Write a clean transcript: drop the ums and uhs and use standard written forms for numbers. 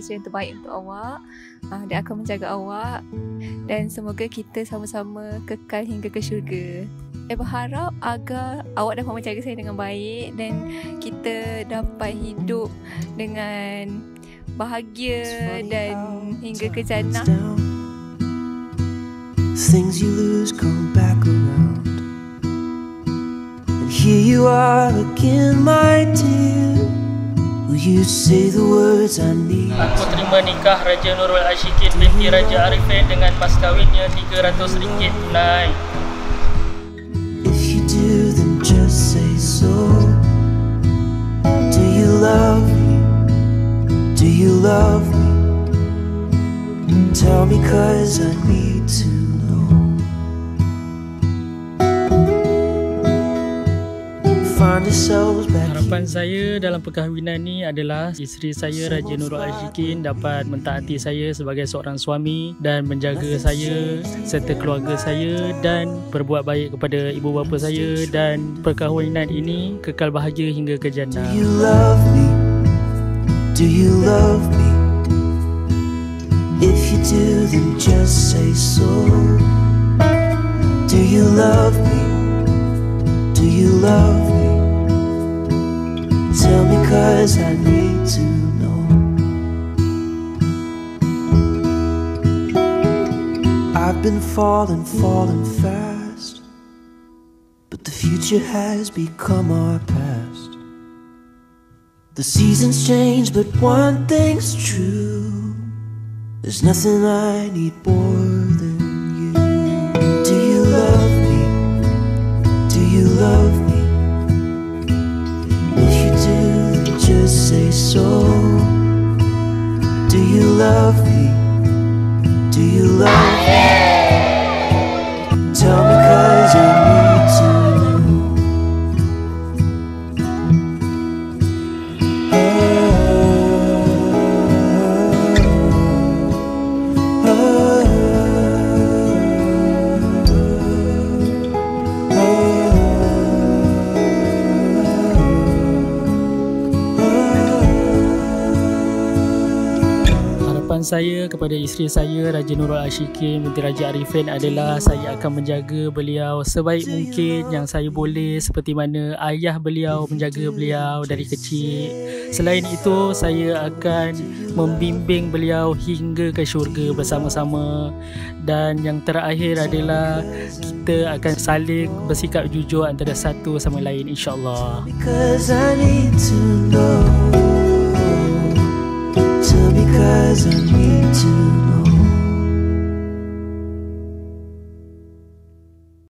sesuatu yang terbaik untuk awak. Dia akan menjaga awak dan semoga kita sama-sama kekal hingga ke syurga. Saya berharap agar awak dapat menjaga saya dengan baik dan kita dapat hidup dengan bahagia dan hingga ke jannah. Things you lose come back around, and here you are again, my dear. Will you say the words I need? Aku terima nikah Raja Nurul Ashikin binti Raja Arifin dengan mas kahwinnya RM300 tunai. If you do, then just say so. Do you love me? Do you love me? Tell me, 'cause I need to know. Find yourselves back. Harapan saya dalam perkahwinan ni adalah isteri saya Raja Nurul Ashikin dapat mentaati saya sebagai seorang suami dan menjaga saya serta keluarga saya dan berbuat baik kepada ibu bapa saya, dan perkahwinan ini kekal bahagia hingga ke jannah. Do you love me? Do you love me? If you do, then just say so. Do you love me? Do you love me? Tell me, 'cause I need to know. I've been falling fast, but the future has become our past. The seasons change, but one thing's true. There's nothing I need more than you. Do you love me? Do you love me? If you do, then just say so. Do you love me? Do you love me? Tell me, 'cause I need to know. Saya kepada isteri saya Raja Nurul Ashikin binti Raja Arifin adalah saya akan menjaga beliau sebaik mungkin yang saya boleh, seperti mana ayah beliau menjaga beliau dari kecil. Selain itu, saya akan membimbing beliau hingga ke syurga bersama-sama. Dan yang terakhir adalah kita akan saling bersikap jujur antara satu sama lain, insya-Allah. Because I need to know. Tell me, 'cause I need